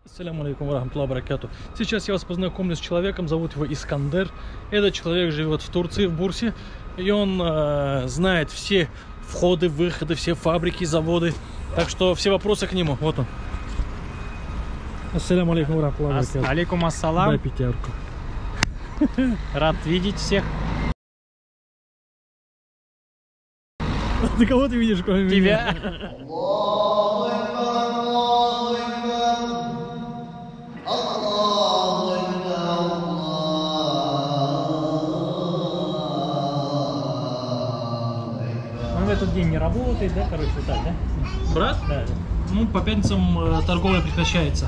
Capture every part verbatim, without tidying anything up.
Ассаляму алейкум ва рахматуллахи ва баракату. Сейчас я вас познакомлю с человеком, зовут его Искандер. Этот человек живет в Турции, в Бурсе, и он э, знает все входы, выходы, все фабрики, заводы. Так что все вопросы к нему. Вот он. Ассаляму алейкум ва рахматуллахи ва баракату. Алейкум ассалам. Дай пятерку. Рад видеть всех. Ты кого ты видишь, кроме Тебя. меня? Он в этот день не работает, да, короче, вот так, да? Брат? Да. Ну, по пятницам э, торговля прекращается.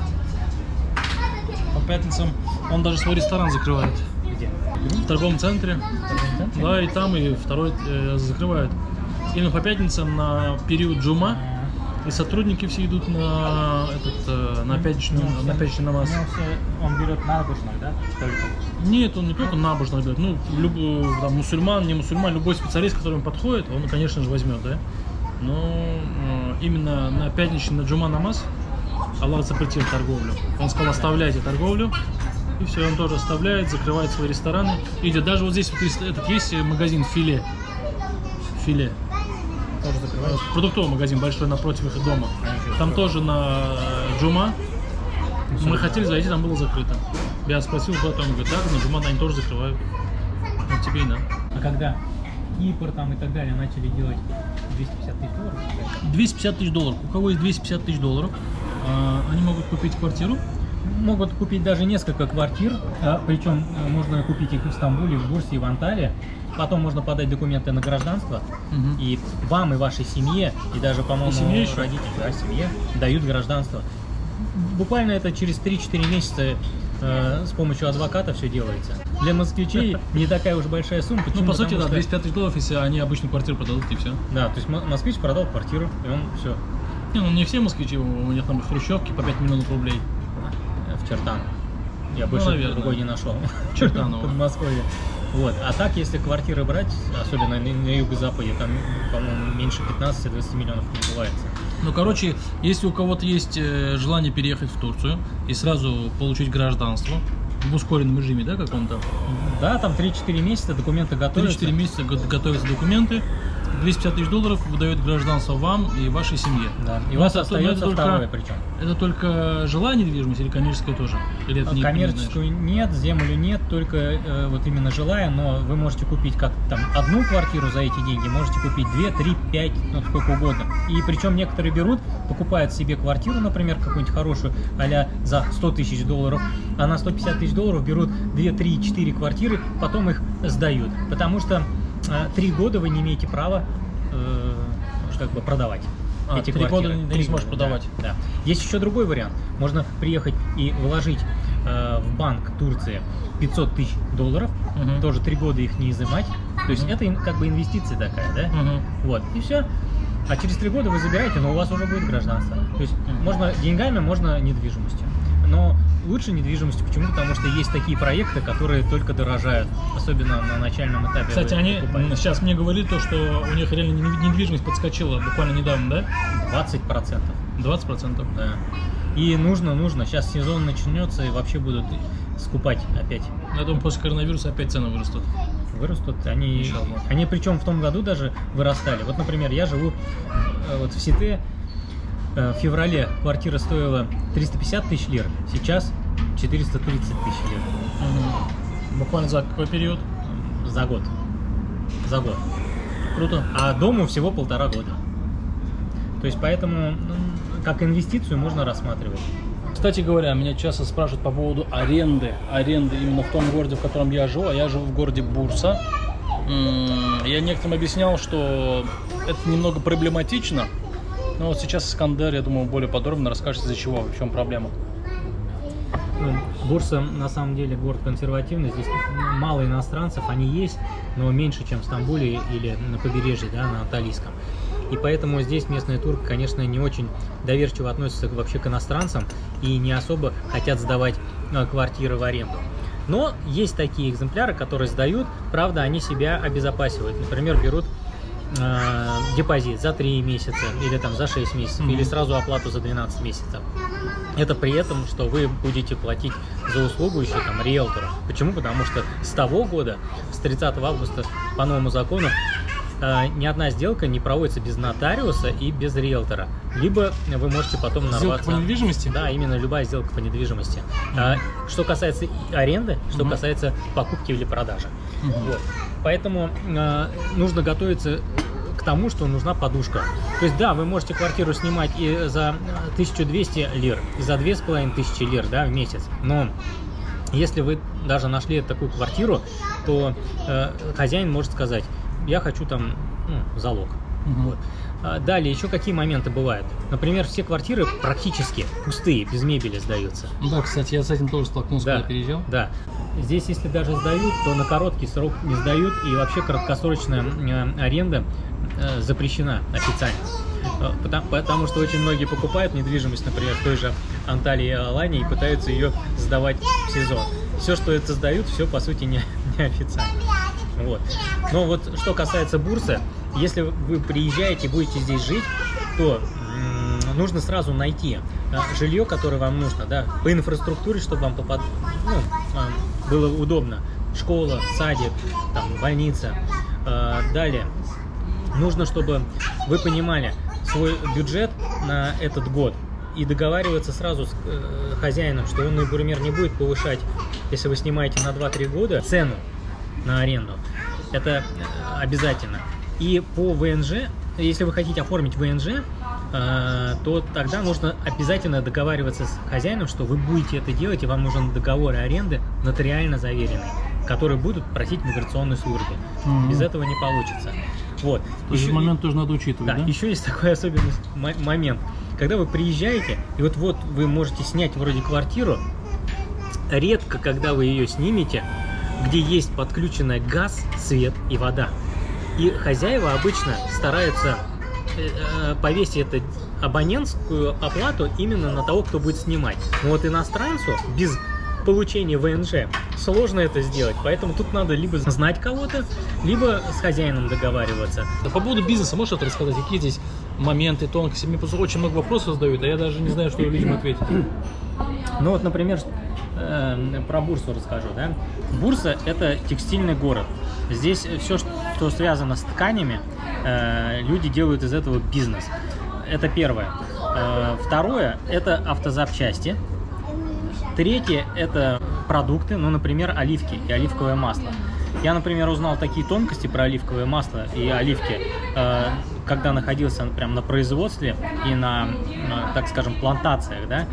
По пятницам он даже свой ресторан закрывает. Где? В торговом центре. Да, и там, и второй э, закрывают. Именно по пятницам на период джума. И сотрудники все идут на этот э, на пятничный, Ну, на пятничный намаз. Ну, все, он берет набожных, да? Только. Нет, он не только набожно берет. Ну, любой, там, мусульман, не мусульман, любой специалист, который ему подходит, он, конечно же, возьмет, да. Но э, именно на пятничный, на джума намаз Аллах запретил торговлю. Он сказал, оставляйте торговлю. И все, он тоже оставляет, закрывает свои рестораны. Идет. Даже вот здесь вот есть, этот, есть магазин Филе. Филе. Тоже закрывают. Продуктовый магазин большой напротив их дома. Там тоже на джума. Мы хотели зайти, там было закрыто. Я спросил, кто там, говорит, да, на джума они тоже закрывают. Вот тебе и надо. А когда Кипр там и так далее начали делать двести пятьдесят тысяч долларов? двести пятьдесят тысяч долларов. У кого есть двести пятьдесят тысяч долларов, они могут купить квартиру. Могут купить даже несколько квартир, а, причем можно купить их в Стамбуле, в Бурсе и в Анталии. Потом можно подать документы на гражданство, Угу. и вам, и вашей семье, и даже, по-моему, семье еще? родителям, да, семье дают гражданство. Буквально это через три-четыре месяца э, с помощью адвоката все делается. Для москвичей не такая уж большая сумма. Ну, Почему? по сути, Потому да, что- двести пятьдесят тысяч долларов, если они обычную квартиру продадут, и все. Да, то есть мо- москвич продал квартиру, и он все Не, ну не все москвичи, у них там хрущевки по пять миллионов рублей. в Чертан. Я больше наверное. другой не нашел. Чертаново. В Подмосковье. Вот. А так, если квартиры брать, особенно на, на юго-западе, там, по-моему, меньше пятнадцати-двадцати миллионов не бывает. Ну, короче, если у кого-то есть э, желание переехать в Турцию и сразу получить гражданство в ускоренном режиме, да, каком-то, Да, там три-четыре месяца документы готовятся. три-четыре месяца го- готовятся документы, двести пятьдесят тысяч долларов выдает гражданство вам и вашей семье. Да. И у Но вас это- остается но это второе, только- причем. Это только жилая недвижимость или коммерческая тоже? Или это не- Коммерческую не нет, землю нет, только э, вот именно жилая, но вы можете купить как там одну квартиру за эти деньги, можете купить две, три, пять, ну сколько угодно. И причем некоторые берут, покупают себе квартиру, например, какую-нибудь хорошую, а-ля за сто тысяч долларов, а на сто пятьдесят тысяч долларов берут две, три, четыре квартиры, потом их сдают. Потому что э, три года вы не имеете права э, как бы продавать. А, эти три квартиры. года не Три сможешь года, продавать. Да, да. Есть еще другой вариант. Можно приехать и вложить э, в банк Турции пятьсот тысяч долларов, Мгм. тоже три года их не изымать. То есть это ин- как бы инвестиция такая, да? Мгм. Вот, и все. А через три года вы забираете, но у вас уже будет гражданство. То есть можно деньгами, можно недвижимостью. Но лучше недвижимостью. Почему? Потому что есть такие проекты, которые только дорожают, особенно на начальном этапе. Кстати, вы они покупаете. сейчас мне говорили то, что у них реально не- недвижимость подскочила буквально недавно, да? двадцать процентов. двадцать процентов. Да. И нужно, нужно. Сейчас сезон начнется и вообще будут скупать опять. Я думаю, после коронавируса опять цены вырастут. Вырастут. Они, Иншаллах. они причем в том году даже вырастали. Вот, например, я живу э, вот в Сите. Э, В феврале квартира стоила триста пятьдесят тысяч лир. Сейчас четыреста тридцать тысяч лир. Мгм. Буквально за какой период? За год. За год. Круто. А дому всего полтора года. То есть поэтому ну, как инвестицию можно рассматривать. Кстати говоря, меня часто спрашивают по поводу аренды. Аренды именно в том городе, в котором я живу, а я живу в городе Бурса. М, Я некоторым объяснял, что это немного проблематично. Но вот сейчас Искандер, я думаю, более подробно расскажет, из-за чего, в чем проблема. Бурса на самом деле город консервативный, здесь мало иностранцев, они есть, но меньше, чем в Стамбуле или на побережье, да, на Анталийском. И поэтому здесь местные турки, конечно, не очень доверчиво относятся вообще к иностранцам и не особо хотят сдавать э, квартиры в аренду. Но есть такие экземпляры, которые сдают, правда, они себя обезопасивают. Например, берут э, депозит за три месяца или там за шесть месяцев, Mm-hmm. или сразу оплату за двенадцать месяцев. Это при этом, что вы будете платить за услугу еще там риэлтору. Почему? Потому что с того года, с тридцатого августа по новому закону, э, ни одна сделка не проводится без нотариуса и без риэлтора. Либо вы можете потом нарваться... Сделка по недвижимости? Да, именно любая сделка по недвижимости. Mm-hmm. а, что касается аренды, что mm-hmm. касается покупки или продажи. Mm-hmm. Вот. Поэтому э, нужно готовиться к тому, что нужна подушка. То есть, да, вы можете квартиру снимать и за тысячу двести лир, и за две с половиной тысячи лир, да, в месяц. Но если вы даже нашли такую квартиру, то э, хозяин может сказать: я хочу там ну, залог. Угу. Вот. А далее, еще какие моменты бывают? Например, все квартиры практически пустые, без мебели сдаются. Да, кстати, я с этим тоже столкнулся, да, когда переезжал. Да. Здесь, если даже сдают, то на короткий срок не сдают, и вообще краткосрочная э, аренда э, запрещена официально. Потому, потому что очень многие покупают недвижимость, например, в той же Анталии и Алании, и пытаются ее сдавать в сезон. Все, что это сдают, все по сути не, не официально. Вот. Но вот что касается бурсы, если вы приезжаете и будете здесь жить, то м- нужно сразу найти а, жилье, которое вам нужно, да, по инфраструктуре, чтобы вам попад... ну, а, было удобно. Школа, садик, там, больница. А, далее, нужно, чтобы вы понимали свой бюджет на этот год и договариваться сразу с э, хозяином, что он, например, не будет повышать, если вы снимаете на два-три года, цену на аренду. Это обязательно. И по ВНЖ, если вы хотите оформить ВНЖ, э, то тогда нужно обязательно договариваться с хозяином, что вы будете это делать, и вам нужен договор аренды нотариально заверенный, который будут просить в миграционной службе. Mm-hmm. Без этого не получится. Вот. То есть момент тоже надо учитывать, да? Да, еще есть такой особенный момент. Когда вы приезжаете, и вот-вот вы можете снять вроде квартиру, редко, когда вы ее снимете, где есть подключенный газ, свет и вода. И хозяева обычно стараются э, повесить эту абонентскую оплату именно на того, кто будет снимать. Но вот иностранцу без получения ВНЖ сложно это сделать, поэтому тут надо либо знать кого-то, либо с хозяином договариваться. По поводу бизнеса можешь это рассказать? Какие здесь моменты, тонкости? Мне просто очень много вопросов задают, а я даже не знаю, что людям ответить. Ну вот, например, э, про бурсу расскажу, да? Бурса – это текстильный город. Здесь все, что связано с тканями, э, люди делают из этого бизнес. Это первое. Э, второе – это автозапчасти. Третье – это продукты, ну, например, оливки и оливковое масло. Я, например, узнал такие тонкости про оливковое масло и оливки, э, когда находился прям на производстве и на, на, так скажем, плантациях, да.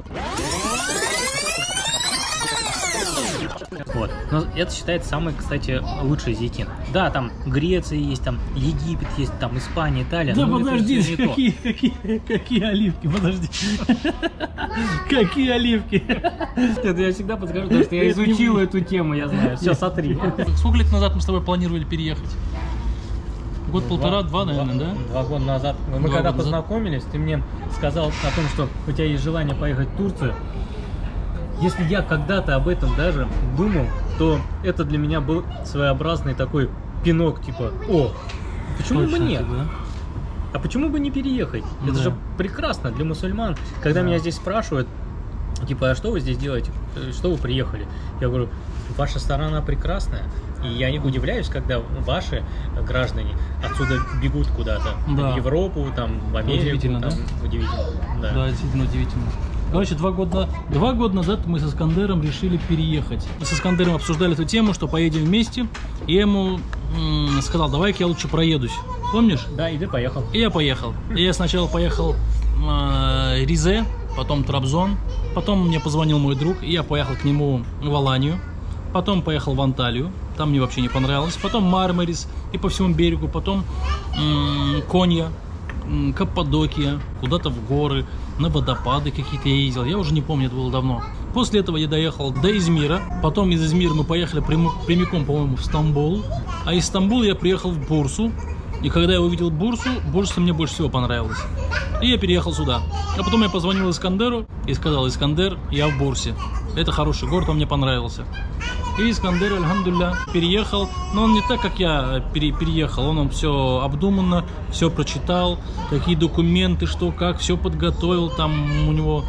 Вот. Но это считается самый, кстати, лучший зейтин. Да, там Греция есть, там Египет есть, там Испания, Италия. Да подожди, какие, какие, какие оливки, подожди. Какие оливки? Это я всегда подскажу, потому что я изучил эту тему, я знаю. Все, сотри. Сколько лет назад мы с тобой планировали переехать? Год-полтора, два, наверное, да? Два года назад. Мы когда познакомились, ты мне сказал о том, что у тебя есть желание поехать в Турцию. Если я когда-то об этом даже думал, то это для меня был своеобразный такой пинок, типа, о, почему Точно, бы нет? Типа, да? А почему бы не переехать? Да. Это же прекрасно для мусульман. Когда да. меня здесь спрашивают, типа, а что вы здесь делаете? Что вы приехали? Я говорю, ваша сторона прекрасная. И я не удивляюсь, когда ваши граждане отсюда бегут куда-то. Да. В Европу, там, в Америку. Удивительно, там, да? Удивительно, да. Да, действительно удивительно. Короче, два года, два года назад мы с Искандером решили переехать. Мы с Искандером обсуждали эту тему, что поедем вместе. И я ему м- сказал, давай-ка я лучше проедусь. Помнишь? Да, и ты поехал. И я поехал. И я сначала поехал э, Ризе, потом Трабзон. Потом мне позвонил мой друг, и я поехал к нему в Аланию. Потом поехал в Анталию. Там мне вообще не понравилось. Потом Мармарис и по всему берегу. Потом м- Конья. Каппадокия, куда-то в горы, на водопады какие-то я ездил, я уже не помню, это было давно. После этого я доехал до Измира, потом из Измира мы поехали прямо, прямиком, по-моему, в Стамбул, а из Стамбула я приехал в Бурсу, и когда я увидел Бурсу, Бурса мне больше всего понравилась. И я переехал сюда. А потом я позвонил Искандеру и сказал, Искандер, я в Бурсе. Это хороший город, он мне понравился. И Искандер, альхамдулилля, переехал, но он не так, как я пере, переехал, он, он все обдуманно, все прочитал, какие документы, что, как, все подготовил, там у него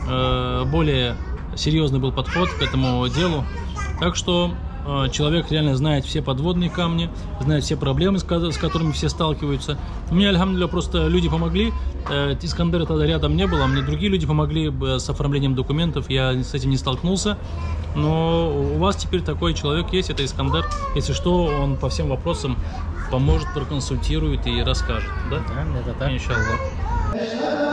э, более серьезный был подход к этому делу. Так что э, человек реально знает все подводные камни, знает все проблемы, с, ко- с которыми все сталкиваются. Мне, альхамдулилля, просто люди помогли. Э, Искандера тогда рядом не было, мне другие люди помогли бы с оформлением документов, я с этим не столкнулся. Но у вас теперь такой человек есть, это Искандер. Если что, он по всем вопросам поможет, проконсультирует и расскажет. Да? Да, это так. Иншаллах.